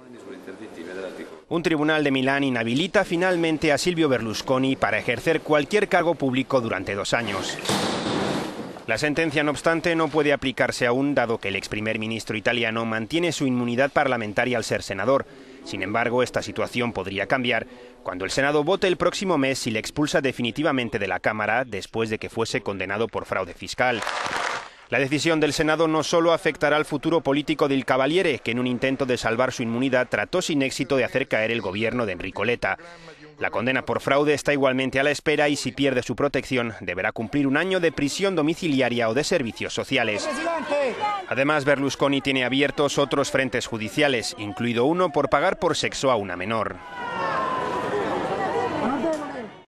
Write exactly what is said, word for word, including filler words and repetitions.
Un tribunal de Milán inhabilita finalmente a Silvio Berlusconi para ejercer cualquier cargo público durante dos años. La sentencia, no obstante, no puede aplicarse aún, dado que el ex primer ministro italiano mantiene su inmunidad parlamentaria al ser senador. Sin embargo, esta situación podría cambiar cuando el Senado vote el próximo mes si le expulsa definitivamente de la Cámara después de que fuese condenado por fraude fiscal. La decisión del Senado no solo afectará al futuro político del Cavaliere, que en un intento de salvar su inmunidad trató sin éxito de hacer caer el gobierno de Enrico Letta. La condena por fraude está igualmente a la espera y si pierde su protección deberá cumplir un año de prisión domiciliaria o de servicios sociales. Además, Berlusconi tiene abiertos otros frentes judiciales, incluido uno por pagar por sexo a una menor.